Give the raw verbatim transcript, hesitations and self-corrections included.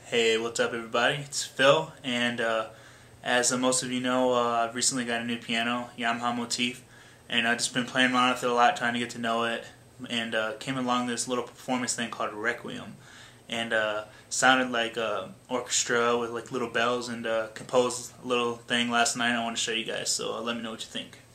Hey, what's up everybody? It's Phil, and uh, as uh, most of you know, uh, I've recently got a new piano, Yamaha Motif, and I've just been playing around with it a lot, trying to get to know it, and uh, came along this little performance thing called Requiem, and uh, sounded like uh, orchestra with like little bells, and uh, composed a little thing last night I want to show you guys, so uh, let me know what you think.